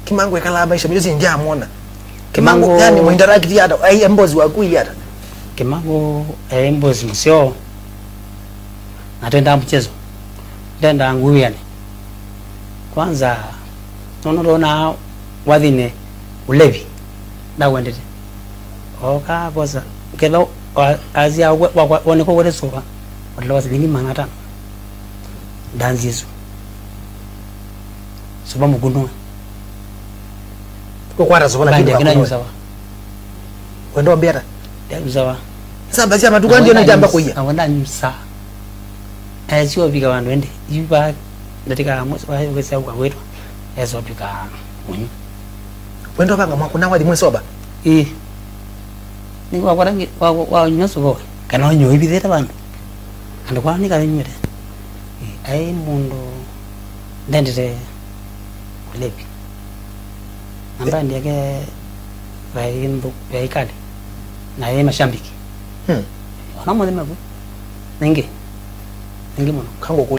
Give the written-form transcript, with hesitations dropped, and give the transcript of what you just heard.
Kimangu ekala maisha miyozi njamona. Kimangu yani mu interact yada ai embozi wakuyi yada. Kimangu embozi msio. Natenda mchezo. Ndenda nguyane. Kwanza nonorona wadhine ulevi na wendete. Oka boza kelo azia wone ko wore soba. Wala silingi manata. Danzizo. Soba mugundu. Ko kwara soba na kitu sawa. Wendo mbera. Ya sawa. Sasa basi amatuka ndio na jamba kuya. Awanda msa. Sio biga wandu ende. Yuba ndatika mwezi wa hiyo kesi kwa wetu. Ezo bika. Wendo banga mwakuna wadi mwesoba. Ni kwa rangi wa nyoso go. Kana nyo ibitheta bandu. Ando kwa ni ka nyere. Ai mundo ndendete kulepi. Amba ndiye vaimbo yaikali. Na yeye mashambiki. Ona mwe mwe. Ninge. Ninge mwana. Kango